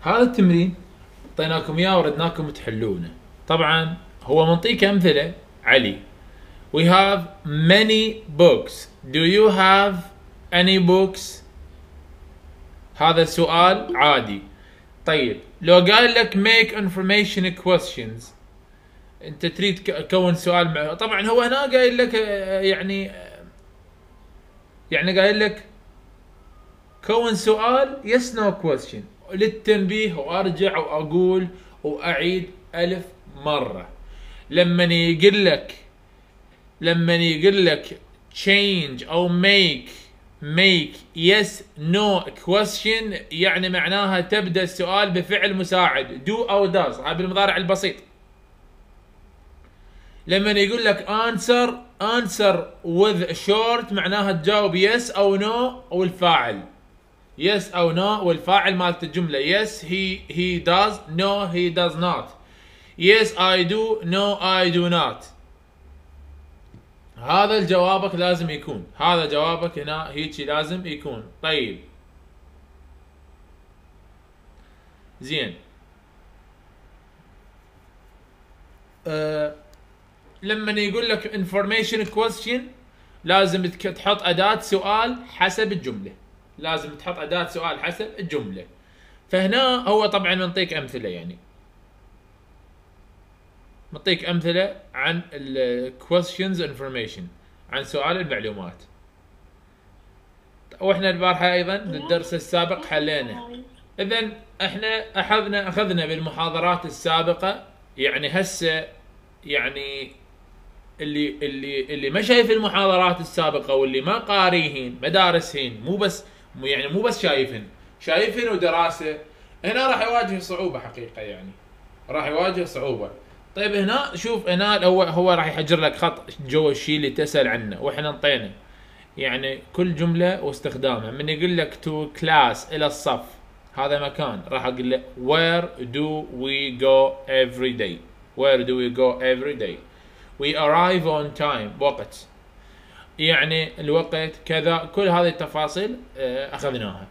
هذا التمرين اعطيناكم اياه وردناكم تحلونه. طبعا هو منطيك امثله. علي: We have many books. Do you have any books؟ هذا سؤال عادي. طيب لو قال لك make information questions، انت تريد تكون سؤال طبعا هو هنا قايل لك يعني قايل لك كون سؤال yes no question للتنبيه، وارجع واقول واعيد 1000 مرة. لما يقول لك change او make yes no question، يعني معناها تبدأ السؤال بفعل مساعد do او does، هذا بالمضارع البسيط. لما يقول لك answer with short، معناها تجاوب yes او no والفاعل yes او no والفاعل مالت الجملة. yes he does، no he does not. yes I do، no I do not. هذا جوابك لازم يكون، هذا جوابك هنا هيك لازم يكون. طيب زين. لما يقول لك information question لازم تحط أداة سؤال حسب الجملة، لازم تحط أداة سؤال حسب الجملة. فهنا هو طبعا منطيك أمثلة، يعني منطيك أمثلة عن ال questions information، عن سؤال المعلومات. واحنا البارحة أيضا بالدرس السابق حلينا. إذن احنا أخذنا بالمحاضرات السابقة، يعني هسه يعني اللي ما شايف المحاضرات السابقة واللي ما قاريهن مدارسهن، مو بس شايفهن ودراسة، هنا راح يواجه صعوبة حقيقة، يعني راح يواجه صعوبة. طيب هنا شوف، هنا هو راح يحجر لك خط جوا الشيء اللي تسأل عنه، واحنا انطينا يعني كل جملة واستخدامها. من يقول لك to class إلى الصف، هذا مكان، راح اقول له where do we go every day. where do we go every day. we arrive on time، وقت، يعني الوقت كذا. كل هذه التفاصيل اخذناها.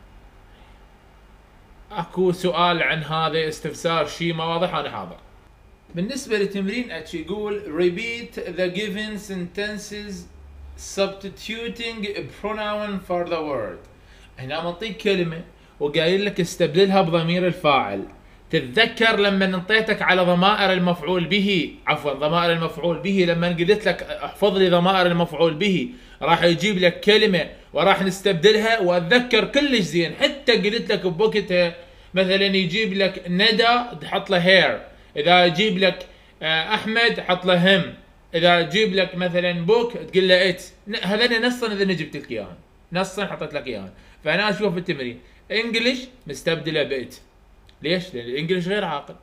اكو سؤال عن هذا، استفسار، شيء ما واضح، انا حاضر. بالنسبة لتمرين اتش يقول repeat the given sentences substituting a pronoun for the word. هنا منطيك كلمة وقايل لك استبدلها بضمير الفاعل. تتذكر لما انطيتك على ضمائر المفعول به، ضمائر المفعول به، لما قلت لك احفظ لي ضمائر المفعول به، راح يجيب لك كلمة وراح نستبدلها. واتذكر كلش زين، حتى قلت لك بوقتها مثلا يجيب لك ندى تحط له هير، اذا يجيب لك احمد حط له هم، اذا يجيب لك مثلا بوك تقول له ات. هذين نصا اذا جبت لك اياهم، نصا حطيت لك اياهم. فانا اشوف التمرين انجلش مستبدله بات. ليش؟ لان الانجليش غير عاقل.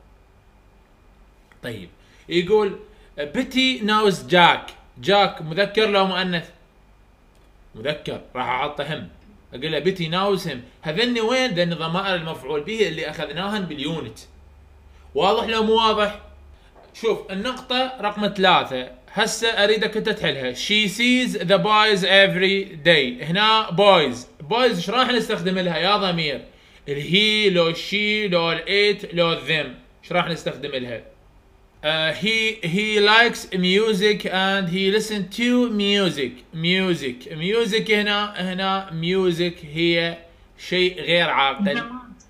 طيب يقول بيتي ناوز جاك مذكر لو مؤنث؟ مذكر، راح احطه هم، اقول له بيتي ناوز هم. هذني وين؟ لان ضمائر المفعول به اللي اخذناهن باليونت. واضح لو مو واضح؟ شوف النقطة رقم 3 هسه اريدك انت تحلها. she sees the boys every day. هنا boys ايش راح نستخدم لها يا ضمير؟ الهي لو الشي لو الات لو them، ايش راح نستخدم لها؟ he likes music and he listens to music. هنا music هي شيء غير عاقل.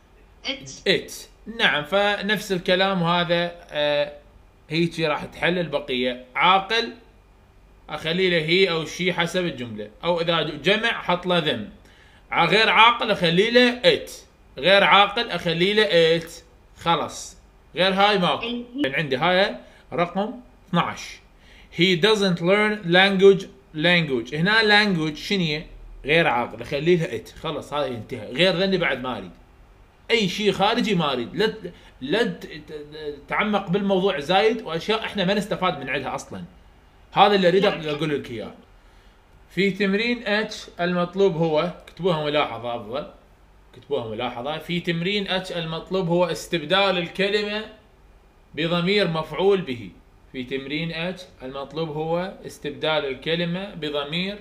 it نعم. فنفس الكلام، وهذا هيك راح تحل البقية. عاقل اخلي له هي او شي حسب الجملة، او اذا جمع حط له them. غير عاقل اخلي له it، غير عاقل اخلي له it. خلص، غير هاي ماكو. يعني عندي هاي رقم 12. he doesn't learn language. هنا language شنو؟ غير عاقل، اخلي له it. خلص هذا ينتهي. غير ذني بعد ما اريد اي شيء خارجي، ما اريد. لا تعمق بالموضوع زايد، واشياء احنا ما نستفاد من عندها اصلا. هذا اللي اريد اقول لك اياه. في تمرين اتش المطلوب هو، كتبوها ملاحظة افضل، كتبوها ملاحظة. في تمرين اتش المطلوب هو استبدال الكلمة بضمير مفعول به. في تمرين اتش المطلوب هو استبدال الكلمة بضمير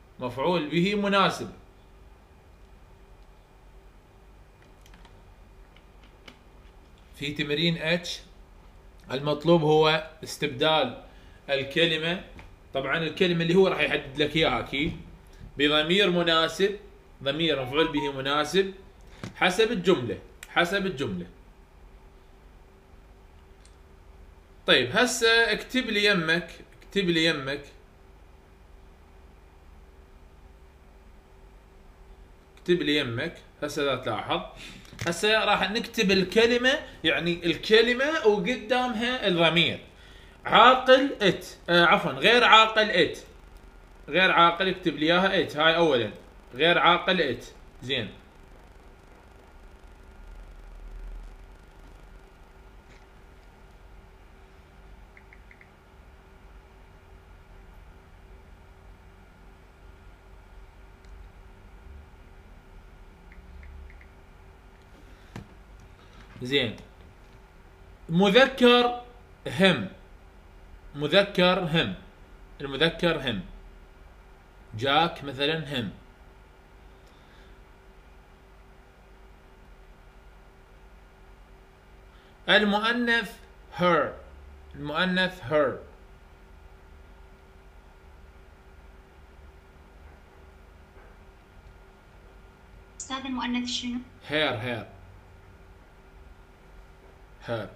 مفعول به مناسب. في تمرين اتش المطلوب هو استبدال الكلمة، طبعا الكلمة اللي هو راح يحدد لك اياها اكيد، بضمير مناسب، ضمير مفعول به مناسب حسب الجملة، حسب الجملة. طيب هسه اكتب لي يمك، اكتب لي يمك، اكتب لي يمك. هسه لا تلاحظ، هسه راح نكتب الكلمة، يعني الكلمة وقدامها الضمير. عاقل ات، عفوا غير عاقل ات، غير عاقل اكتب لي اياها ات، هاي اولا غير عاقل ات. زين، زين. مذكر هم، مذكر هم، المذكر هم. جاك مثلا هم. المؤنث her، المؤنث her. أستاذ المؤنث شنو؟ her her her.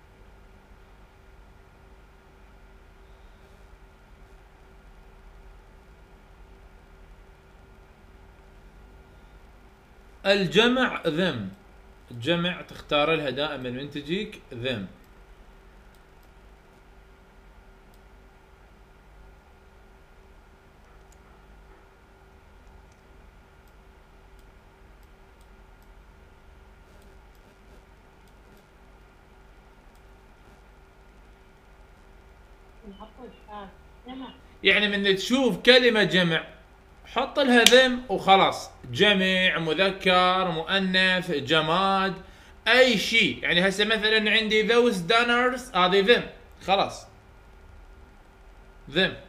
الجمع them، الجمع تختار لها دائما من تجيك them. يعني من تشوف كلمة جمع حط لها ذم وخلاص. جمع، مذكر، مؤنث، جماد، اي شيء. يعني هسه مثلا عندي those dinners، هذه ذم خلاص، ذم.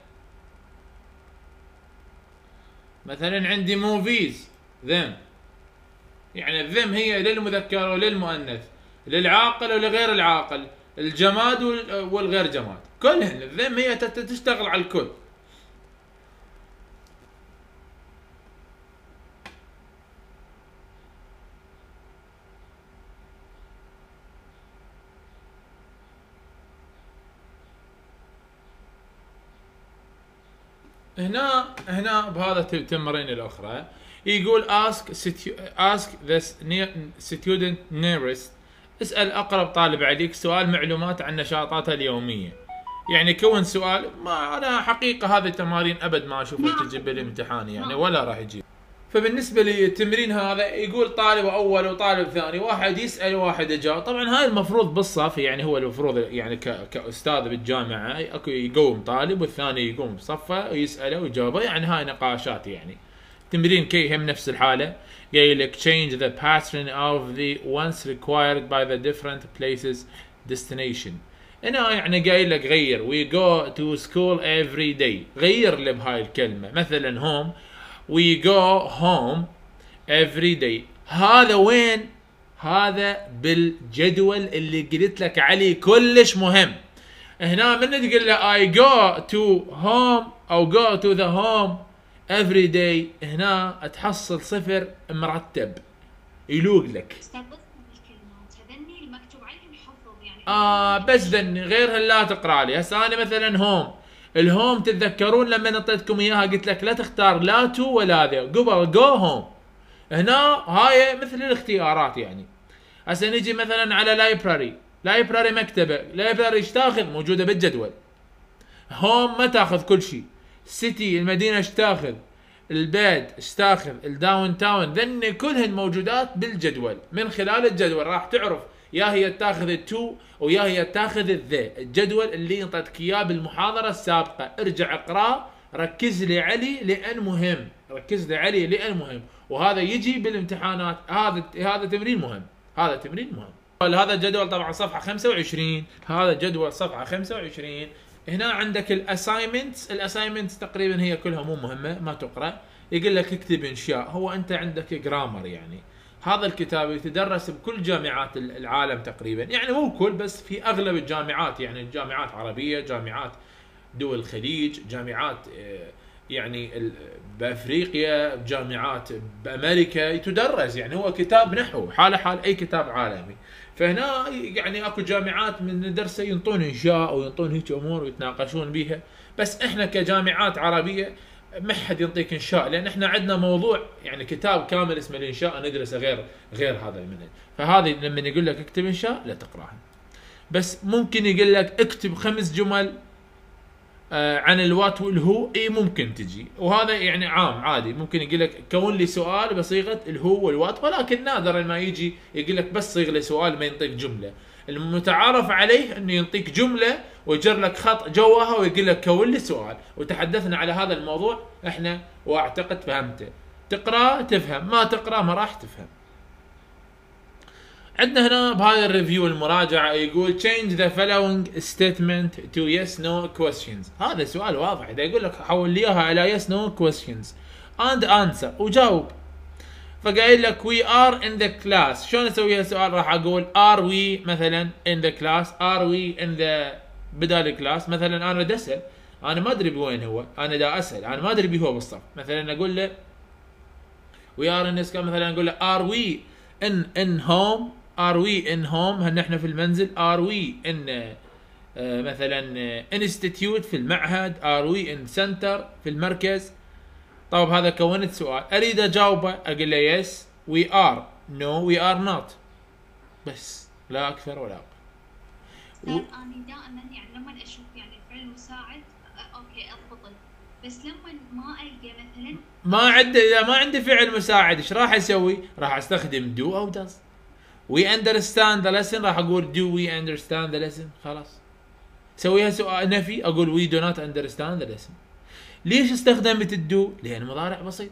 مثلا عندي movies ذم. يعني الذم هي للمذكر وللمؤنث، للعاقل ولغير العاقل، الجماد والغير جماد، كلهن الذم هي تشتغل على الكل. هنا بهذا التمرين الاخرى يقول ask the student nearest، اسال اقرب طالب عليك سؤال معلومات عن نشاطاته اليوميه. يعني كون سؤال، ما انا حقيقه هذه التمارين ابد ما اشوفها تجي بالامتحان يعني، ولا راح يجي. فبالنسبه للتمرين هذا يقول طالب اول وطالب ثاني، واحد يسال وواحد يجاوب. طبعا هاي المفروض بالصف، يعني هو المفروض يعني كاستاذ بالجامعه اكو يقوم طالب والثاني يقوم بصفه ويساله ويجاوبه، يعني هاي نقاشات. يعني تمرين كي هم نفس الحاله، قايل لك change the pattern of the once required by the different places destination. هنا يعني قايل لك غير we go to school every day، غير لي بهاي الكلمه. مثلا home we go home every day، هذا وين؟ هذا بالجدول اللي قلت لك عليه كلش مهم. هنا من تقول له I go to home او go to the home every day، هنا تحصل صفر مرتب يلوق لك. بس ذني، غيرها لا تقرا لي. هسه انا مثلا هوم، الهوم تتذكرون لما نطيتكم اياها قلت لك لا تختار لا تو ولا ذا، قبل جو هوم. هنا هاي مثل الاختيارات يعني. هسه نجي مثلا على لايبراري، لايبراري مكتبه، لايبراري ايش تاخذ؟ موجوده بالجدول. هوم ما تاخذ كل شيء. سيتي المدينه ايش تاخذ؟ البيت ايش تاخذ؟ الداون تاون، ذني كلهن موجودات بالجدول. من خلال الجدول راح تعرف يا هي تاخذ التو ويا هي تاخذ الذا. الجدول اللي انطيتك اياه بالمحاضره السابقه ارجع اقراه، ركز لي عليه لان مهم، ركز لي عليه لان مهم، وهذا يجي بالامتحانات. هذا تمرين مهم، هذا تمرين مهم. هذا الجدول طبعا صفحه 25، هذا جدول صفحه 25. هنا عندك الاساينمنتس، الاساينمنتس تقريبا هي كلها مو مهمه ما تقرا. يقول لك اكتب انشاء، هو انت عندك جرامر يعني هذا الكتاب يتدرس بكل جامعات العالم تقريبا، يعني مو كل بس في اغلب الجامعات، يعني جامعات عربيه، جامعات دول الخليج، جامعات يعني بافريقيا، جامعات بامريكا يتدرس، يعني هو كتاب نحو حاله حال اي كتاب عالمي. فهنا يعني اكو جامعات من درسه ينطون انشاء وينطون هيك امور ويتناقشون بيها، بس احنا كجامعات عربيه ما حد ينطيك انشاء، لان احنا عندنا موضوع يعني كتاب كامل اسمه الانشاء ندرسه غير هذا المنهج. فهذه لما يقول لك اكتب انشاء لا تقراها، بس ممكن يقول لك اكتب 5 جمل عن الوات والهو، اي ممكن تجي، وهذا يعني عام عادي. ممكن يقول لك كون لي سؤال بصيغه الهو والوات، ولكن نادرا ما يجي يقول لك بس صيغ لي سؤال ما ينطيك جمله. المتعارف عليه انه ينطيك جمله ويجر لك خط جواها ويقول لك كون لي سؤال. وتحدثنا على هذا الموضوع احنا، واعتقد فهمته. تقرا تفهم، ما تقرا ما راح تفهم. عندنا هنا بهذا الريفيو المراجعة يقول change the following statement to yes no questions. هذا سؤال واضح، إذا يقول لك حول لي إياها إلى yes no questions and answer وجاوب. فقايل لك we are in the class، شلون أسويها سؤال؟ راح أقول are we مثلا in the class، are we in the بدال class. مثلا أنا دا أسأل، أنا ما أدري بوين هو، أنا دا أسأل، أنا ما أدري بيه هو بالصف. مثلا أقول له we are in this class، مثلا أقول له are we in home، are we in home هل نحن في المنزل، are we in مثلا institute في المعهد، are we in center في المركز. طيب هذا كونت سؤال اريد اجاوبه، اقول له yes we are، no we are not، بس لا اكثر ولا اقل. انا دائما يعني لما اشوف يعني فعل مساعد اوكي اضبطه، بس لما ما القى مثلا اذا ما عندي فعل مساعد ايش راح اسوي؟ راح استخدم do او does. we understand the lesson راح اقول do we understand the lesson، خلاص. سويها سؤال نفي اقول we do not understand the lesson. ليش استخدمت الدو؟ لان مضارع بسيط.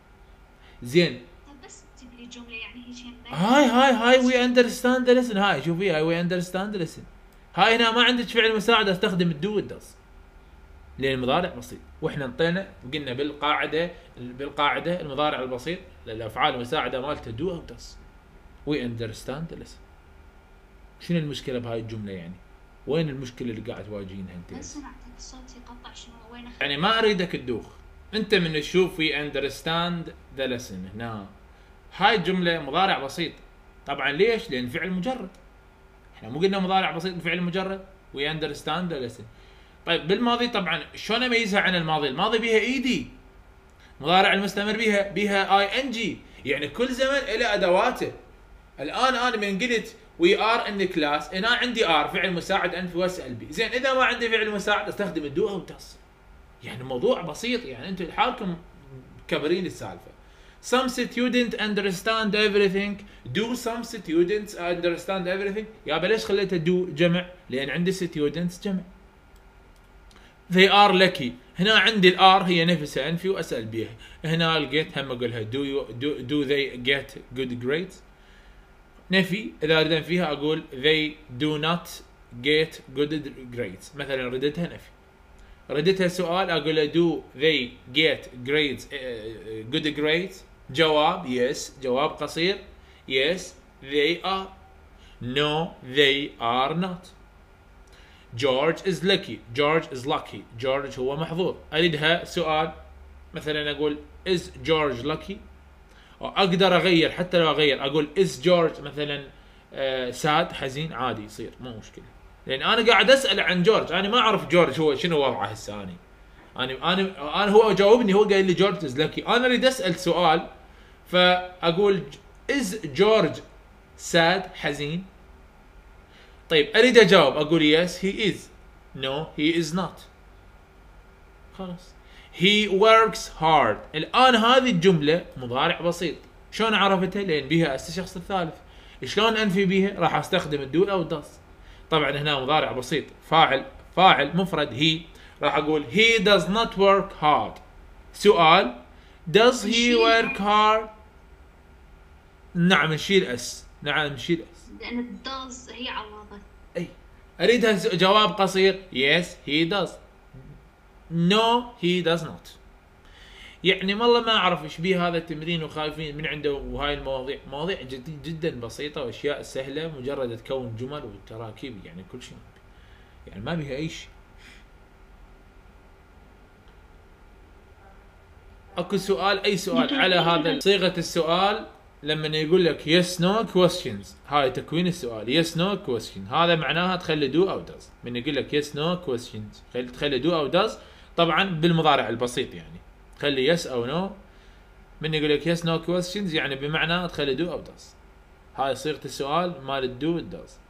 زين بس تجيب لي جمله يعني هيك هاي we understand the lesson، هاي شوفي هاي we understand the lesson. هاي هنا ما عندك فعل مساعد استخدم الدو والداز لان المضارع بسيط. واحنا انطينا قلنا بالقاعده المضارع البسيط الافعال المساعده مالته دو او داز. we understand the lesson. شنو المشكله بهاي الجمله يعني؟ وين المشكله اللي قاعد تواجهينها انت؟ بس سمعتك الصوت يقطع، شنو وين يعني ما اريدك تدوخ انت من تشوف we understand the lesson. هنا هاي الجمله مضارع بسيط طبعا. ليش؟ لان فعل مجرد. احنا مو قلنا مضارع بسيط بفعل مجرد we understand the lesson. طيب بالماضي طبعا شلون اميزها عن الماضي؟ الماضي بيها ايدي، مضارع المستمر بيها اي ان جي، يعني كل زمن له ادواته. الان انا من قلت we are in the class هنا عندي are فعل مساعد انفي واسال بي. زين اذا ما عندي فعل مساعد استخدم الدو او does. يعني موضوع بسيط، يعني انتم لحالكم كبرين السالفه. some students understand everything. do some students understand everything؟ يا ليش خليته do جمع؟ لان عندي students جمع. they are lucky هنا عندي الار هي نفسها انفي واسال بيها. هنا لقيت هم اقولها do they get good grades نفي. اذا اريد فيها اقول they do not get good grades. مثلا ردتها نفي. ردتها سؤال اقول له do they get grades good grades. جواب yes، جواب قصير yes they are، no they are not. George is lucky. George is lucky. George هو محظوظ. اريدها سؤال مثلا اقول is George lucky. اقدر اغير، حتى لو اغير اقول is George مثلا sad حزين، عادي يصير مو مشكله. لان انا قاعد اسال عن جورج، انا ما اعرف جورج هو شنو وضعه هسه. انا هو جاوبني، هو قال لي جورج از لكي. انا اريد اسال سؤال فاقول is George sad حزين. طيب اريد اجاوب اقول yes he is، no he is not. خلاص. he works hard. الان هذه الجمله مضارع بسيط. شلون عرفتها؟ لان بيها الشخص الثالث. شلون انفي بيها؟ راح استخدم الدو او داز. طبعا هنا مضارع بسيط، فاعل مفرد he، راح اقول he does not work hard. سؤال does he work hard؟ نعم نشيل اس، لان does هي عوضت. اي اريدها جواب قصير yes he does، no he does not. يعني والله ما اعرف ايش بيه هذا التمرين وخايفين من عنده، وهاي المواضيع مواضيع جدا بسيطه واشياء سهله، مجرد تكون جمل وتراكيب، يعني كل شيء يعني ما بيها اي شيء. اكو سؤال، اي سؤال على هذا صيغه السؤال لما يقول لك يس نو كويستشنز، هاي تكوين السؤال يس نو كويستشن، هذا معناها تخلي دو او داز. من يقول لك يس نو كويستشنز تخلي دو او داز، طبعا بالمضارع البسيط يعني تخلي يس او نو. من يقول لك يس نو كويستشنز يعني بمعنى تخلي دو او داز. هاي صيغه السؤال مال الدو والداز.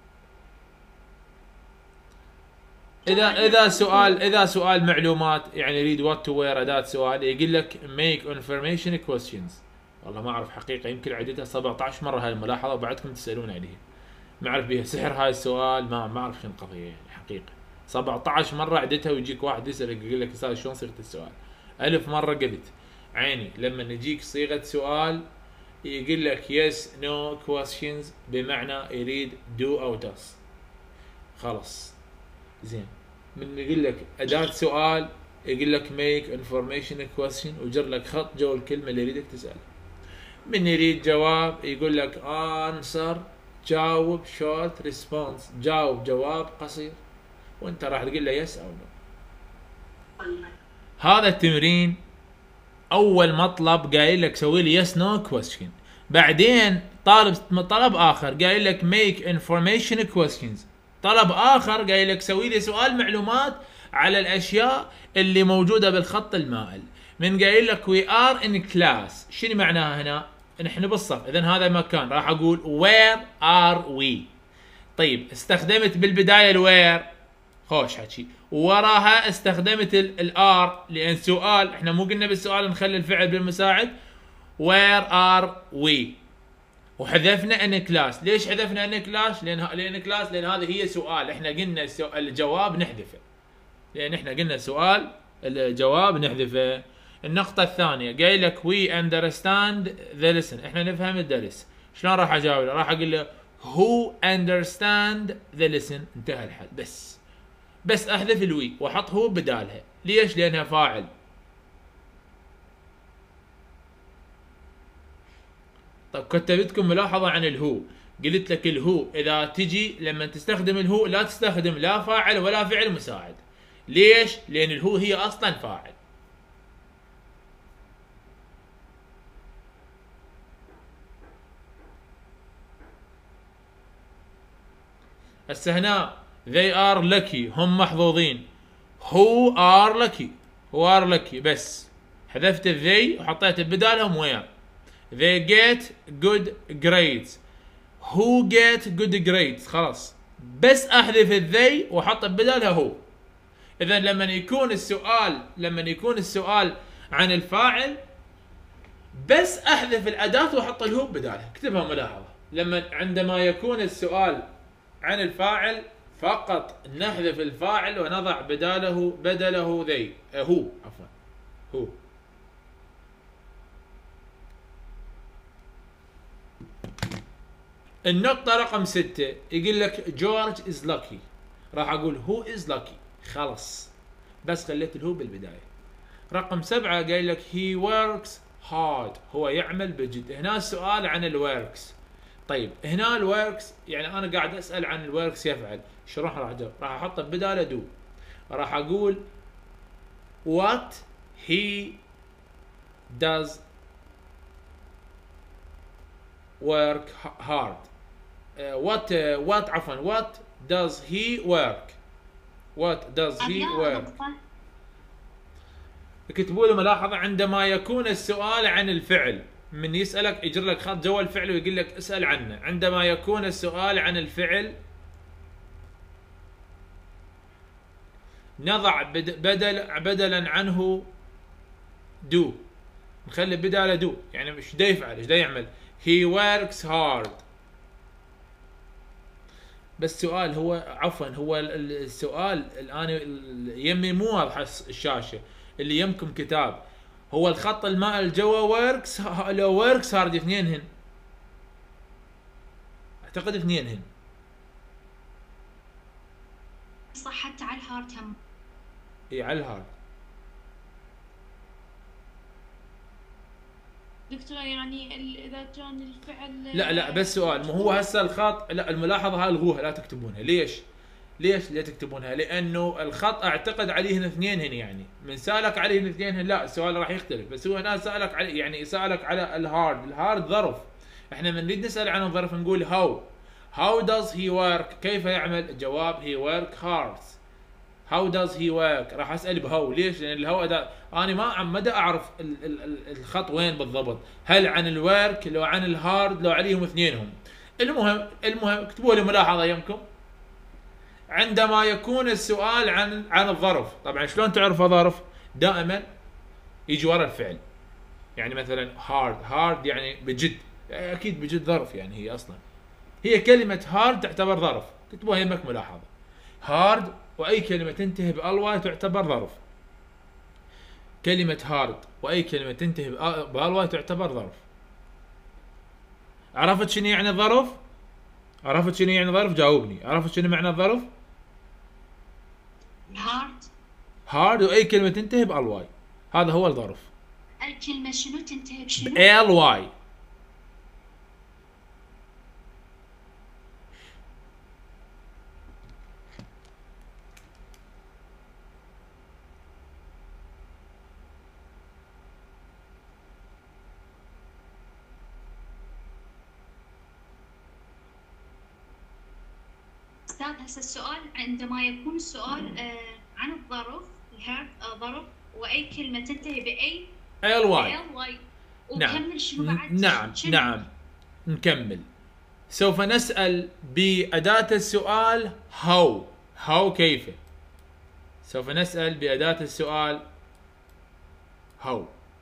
اذا سؤال معلومات يعني يريد وات تو وير اداه سؤال، يقول لك ميك انفورميشن كويستشنز. والله ما اعرف حقيقه، يمكن عدتها 17 مره هاي الملاحظه وبعدكم تسالون عليها. ما اعرف بيها سحر هاي السؤال، ما اعرف شنو القضيه يعني حقيقه. 17 مره عدتها ويجيك واحد يسالك يقول لك استاذ شلون صيغه السؤال؟ 1000 مره قلت عيني لما يجيك صيغه سؤال يقول لك يس نو كويستشنز بمعنى يريد دو او داز. خلص زين. من يقول لك اداه سؤال يقول لك ميك انفورميشن كويستشن وجر لك خط جو الكلمه اللي يريدك تسالها. من يريد جواب يقول لك انسر، جاوب شورت ريسبونس، جاوب جواب قصير، وانت راح تقول له يس او نو. هذا التمرين اول مطلب قايل لك سوي لي يس نو كويستشن، بعدين طلب اخر قايل لك ميك انفورميشن كويستشنز، طلب اخر قايل لك سوي لي سؤال معلومات على الاشياء اللي موجوده بالخط المائل. من قايل لك وي ار ان كلاس، شنو معناها هنا؟ نحن بالصف، اذا هذا مكان راح اقول وير ار وي. طيب استخدمت بالبدايه الوير، خوش حكي، وراها استخدمت الار لان سؤال، احنا مو قلنا بالسؤال نخلي الفعل بالمساعد وير ار وي، وحذفنا ان كلاس. ليش حذفنا ان كلاس؟ لان كلاس لان هذه هي سؤال، احنا قلنا الجواب نحذفه، لان احنا قلنا سؤال الجواب نحذفه. النقطة الثانية قايل لك وي اندرستاند ذا ليسن، احنا نفهم الدرس. شلون راح اجاوب له؟ راح اقول له هو اندرستاند ذا ليسن، انتهى الحل. بس احذف الوي واحط هو بدالها. ليش؟ لانها فاعل. طيب كتبتكم ملاحظة عن الهو، قلت لك الهو اذا تجي لما تستخدم الهو لا تستخدم لا فاعل ولا فعل مساعد. ليش؟ لان الهو هي اصلا فاعل. هسه هنا they are lucky، هم محظوظين. who are lucky بس حذفت they وحطيت بدالهم where. they get good grades، who get good grades خلاص، بس احذف they وحط بدالها هو. اذا لما يكون السؤال عن الفاعل بس احذف الاداه واحط الهو بدالها. اكتبها ملاحظه، عندما يكون السؤال عن الفاعل فقط نحذف الفاعل ونضع بدله هو. النقطة رقم 6 يقول لك جورج از لاكي، راح اقول هو از لاكي خلاص، بس خليت الهو بالبداية. رقم 7 قايل لك هي وركس هارد، هو يعمل بجد. هنا السؤال عن الوركس. طيب هنا الوركس يعني انا قاعد اسال عن الوركس يفعل، شلون راح اجاوب؟ راح احط بداله دو، راح اقول what he does work hard. what does he work. اكتبوا له ملاحظه عندما يكون السؤال عن الفعل، من يسألك يجر لك خط جوا الفعل ويقول لك اسأل عنه. عندما يكون السؤال عن الفعل نضع بدلا عنه do، نخلي بداله do، يعني ايش دا يفعل، ايش دا يعمل. he works hard. بس سؤال هو السؤال الان يمي مو واضحه الشاشه، اللي يمكم كتاب هو الخط المائل جوا وركس، لو وركس هارد اثنينهن، اعتقد اثنينهن صح. حتى على الهارد هم اي على الهارد دكتور يعني إذا كان الفعل لا بس سؤال، مو هو هسه الخط، لا الملاحظة هاي الغوها لا تكتبونها. ليش لا تكتبونها؟ لأنه الخط أعتقد عليهن اثنين هنا، يعني من سألك عليهن اثنين هنا لا السؤال راح يختلف، بس هو هنا سألك على، يعني سألك على الهارد ظرف. احنا من نريد نسأل عن الظرف نقول how does he work، كيف يعمل؟ جواب he work hard. how does he work راح اسال بهو. ليش؟ لان الهو اداة، انا ما مدى اعرف الخط وين بالضبط، هل عن الورك لو عن الهارد لو عليهم اثنينهم. المهم اكتبوا لي ملاحظه يمكم عندما يكون السؤال عن الظرف. طبعا شلون تعرف ظرف؟ دائما يجي ورا الفعل، يعني مثلا هارد يعني بجد، اكيد بجد ظرف، يعني هي اصلا هي كلمه هارد تعتبر ظرف. اكتبوها يمك ملاحظه، هارد واي كلمه تنتهي بالواي تعتبر ظرف. كلمه هارد واي كلمه تنتهي بالواي تعتبر ظرف. عرفت شنو يعني ظرف؟ عرفت شنو يعني ظرف؟ جاوبني، عرفت شنو معنى الظرف؟ هارد واي كلمه تنتهي بالواي، هذا هو الظرف. الكلمه شنو تنتهي بشنو؟ بالواي. استاذ هسه السؤال عندما يكون السؤال عن الظرف، ظرف واي كلمه تنتهي باي الواي. وكمل شنو بعد؟ نعم نكمل. سوف نسأل بأداة السؤال how كيف. سوف نسأل بأداة السؤال how.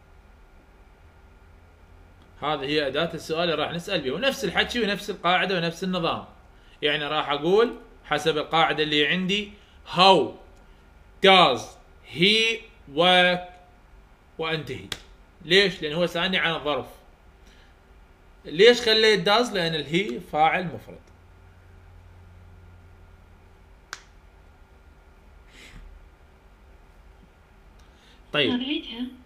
هذه هي أداة السؤال اللي راح نسأل بها، ونفس الحكي ونفس القاعدة ونفس النظام. يعني راح أقول حسب القاعدة اللي عندي how does he work وأنتهي. ليش؟ لأن هو سألني عن الظرف. ليش خليت does؟ لأن الهي فاعل مفرد. طيب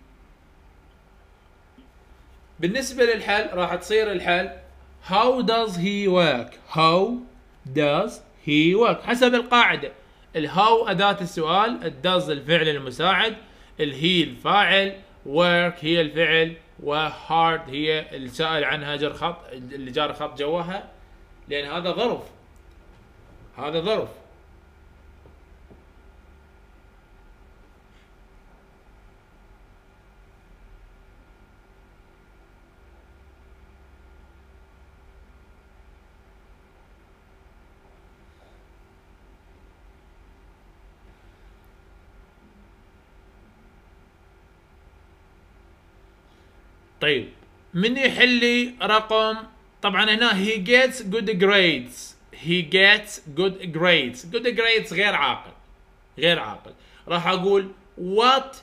بالنسبة للحل راح تصير الحل how does he work. how does he work حسب القاعدة. الهاو أداة السؤال، الداز الفعل المساعد، الهي الفاعل، work هي الفعل، وهارد هي السائل عنها جر خط، اللي جار خط جواها، لأن هذا ظرف. هذا ظرف. طيب من يحل لي رقم، طبعا هنا he gets good grades. he gets good grades. good grades غير عاقل، غير عاقل. راح اقول what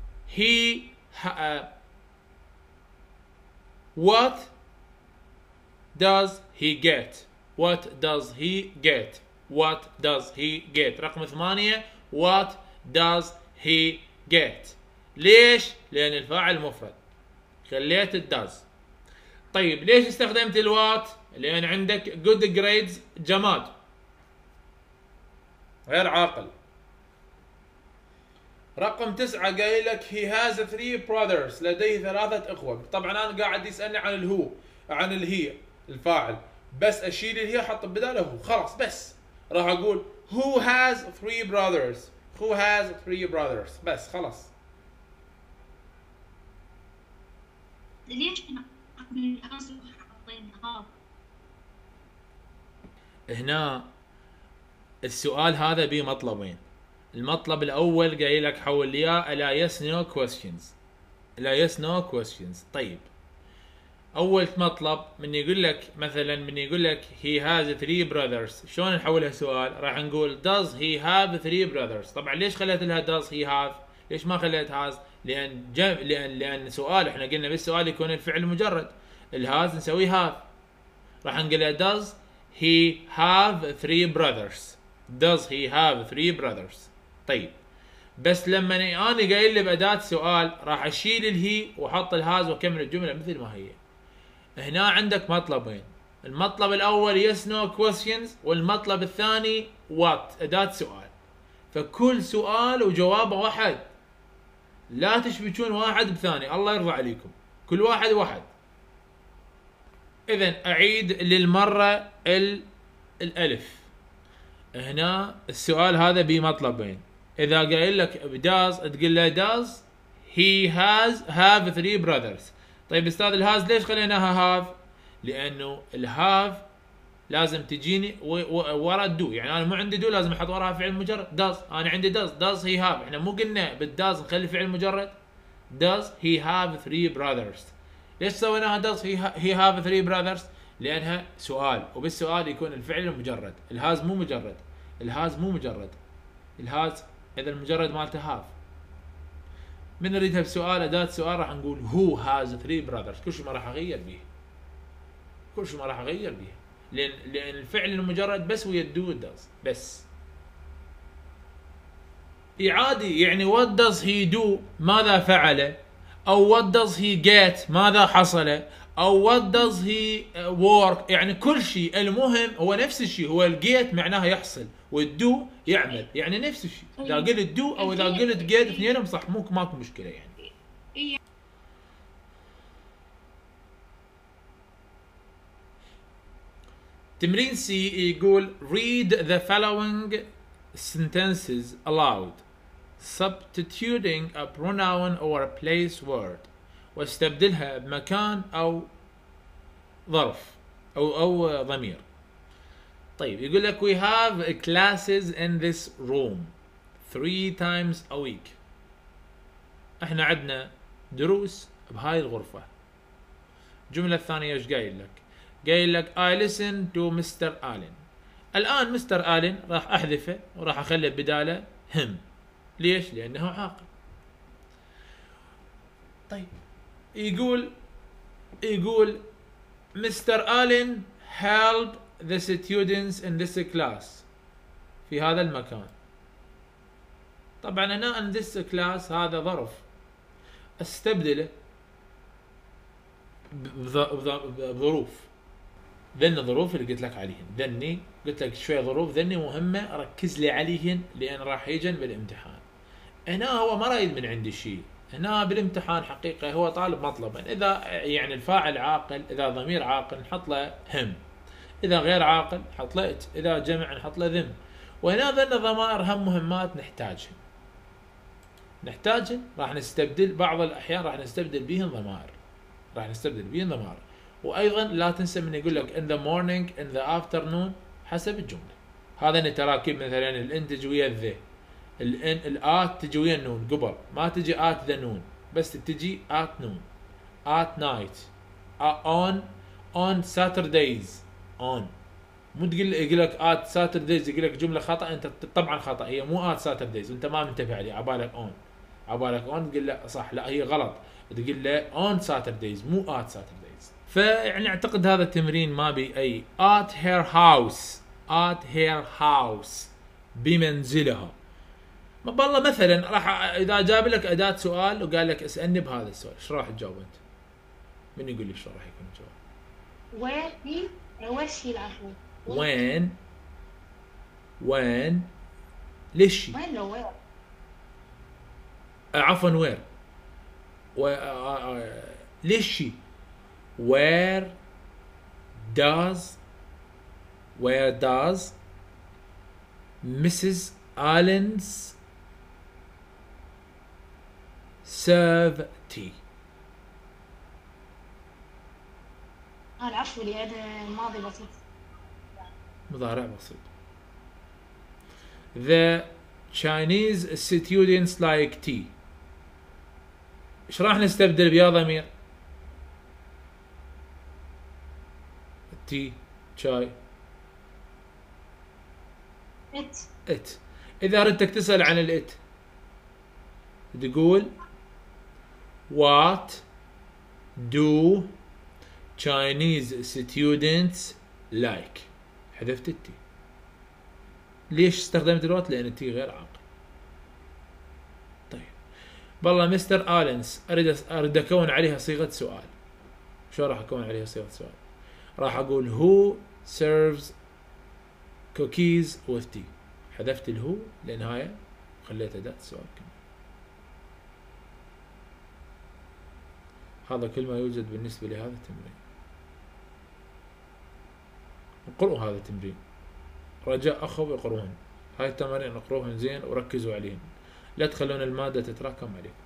does he get. what does he get. what does he get. رقم 8 what does he get. ليش؟ لأن الفاعل مفرد، خليت الداز. طيب ليش استخدمت الوات؟ لأن عندك good grades جماد غير عاقل. رقم 9 قايل لك he has 3 brothers. لديه 3 اخوة. طبعا انا قاعد يسألني عن الهو، عن الهي الفاعل، بس اشيل الهي احط بداله هو خلاص. بس راح اقول who has 3 brothers. who has 3 brothers بس خلاص. ليش هنا السؤال هذا به مطلبين. المطلب الاول قايل لك حول لي الى yes no questions. الى yes no questions. طيب اول مطلب من يقول لك مثلا، من يقول لك he has 3 brothers، شلون نحولها سؤال؟ راح نقول does he have 3 brothers. طبعا ليش خليت لها does he have؟ ليش ما خليت has؟ لان سؤال، احنا قلنا بالسؤال يكون الفعل مجرد، الهاز نسوي have. راح نقول does he have 3 brothers. does he have 3 brothers. طيب بس لما انا قايل لي بأداة سؤال راح اشيل الهي واحط الهاز واكمل الجملة مثل ما هي. هنا عندك مطلبين، المطلب الاول يس نو كويستشنز، والمطلب الثاني وات أداة سؤال. فكل سؤال وجوابه واحد، لا تشبكون واحد بثاني، الله يرضى عليكم، كل واحد واحد. اذا اعيد للمرة الالف. هنا السؤال هذا بمطلبين، اذا قايل لك بداز تقول له does he have 3 brothers. طيب استاذ الهاز ليش خليناها هاف؟ لانه الهاف لازم تجيني ورا الدو، يعني انا مو عندي دو لازم احط وراها فعل مجرد. does انا عندي does he have، احنا مو قلنا بالداز نخلي فعل مجرد. does he have 3 brothers. ليش سويناها does he have 3 brothers؟ لانها سؤال، وبالسؤال يكون الفعل المجرد. الهاز مو مجرد، الهاز مو مجرد، الهاز اذا المجرد مالته هاف. من نريدها بسؤال أداة سؤال راح نقول who has 3 brothers. كل شيء ما راح اغير به، كل شيء ما راح اغير به، لان الفعل المجرد بس ويا الدو does بس. إعادي يعني what does he do ماذا فعل، أو what does he get ماذا حصل، أو what does he work. يعني كل شيء المهم هو نفس الشيء، هو الجيت معناها يحصل والدو يعمل، يعني نفس الشيء. إذا قلت دو أو إذا قلت جيت اثنينهم صح، ماكو مشكلة يعني. تمرين سي يقول read the following sentences aloud substituting a pronoun or a place word، واستبدلها بمكان أو ظرف أو ضمير. طيب يقول لك we have classes in this room 3 times a week. احنا عندنا دروس بهاي الغرفة. الجملة الثانية ايش قايل لك؟ قايل لك I listen to Mr. Allen. الآن مستر آلين راح أحذفه وراح أخلي بداله him. ليش؟ لأنه عاقل. طيب يقول مستر آلين help the students in this class في هذا المكان. طبعا هنا in this class هذا ظرف، استبدله بظروف. ذن الظروف اللي قلت لك عليهن، ذني قلت لك شويه ظروف ذني مهمه ركز لي عليهن لان راح يجن بالامتحان. هنا هو ما رايد من عندي شيء، هنا بالامتحان حقيقه هو طالب مطلبا. اذا يعني الفاعل عاقل، اذا ضمير عاقل نحط له هم، اذا غير عاقل نحط له ات، اذا جمع نحط له ذم. وهنا ذن الضمائر هم مهمات نحتاجهن راح نستبدل بعض الاحيان راح نستبدل بهن ضمائر. وايضا لا تنسى من يقول لك in the morning in the afternoon حسب الجمله. هذا تراكيب مثلا الان تجي ويا الذا، الات تجي ويا النون قبل، ما تجي ات ذا نون بس تجي ات نون، ات نايت، on Saturdays on. مو يقول لك ات Saturdays يقول لك جمله خطا، انت طبعا خطا، هي مو ات Saturdays وانت ما منتبه عليه، عبالك on تقول له صح، لا هي غلط، تقول له on Saturdays مو ات Saturdays. فيعني اعتقد هذا التمرين ما بي اي. at her house بمنزلها. ما بالله مثلا راح اذا جاب لك اداة سؤال وقال لك اسالني بهذا السؤال ايش راح تجاوب انت؟ من يقول لي ايش راح يكون الجواب؟ وش هي العفو؟ وين ليش؟ وين لو وين؟ عفوا وير ليش؟ where does Mrs. Allen's serve tea؟ العفو لأن ماضي بسيط، مضارع بسيط. The Chinese students like tea. ايش راح نستبدل بيا ضمير؟ تي شاي ات. اذا ردتك تسأل عن الات تقول what do Chinese students like. حذفت التي. ليش استخدمت الوات؟ لان التي غير عاقل. والله مستر آلنس أريد أكون عليها صيغة سؤال. شو راح أكون عليها صيغة سؤال؟ راح أقول who serves cookies with tea. حذفت الهو للنهاية خليت أداة السؤال كمان. هذا كل ما يوجد بالنسبة لهذا التمرين. اقرأوا هذا التمرين، رجاء أخوة اقرؤوهن. هاي التمارين اقرؤوهن زين وركزوا عليهن، لا تخلون المادة تتراكم عليكم.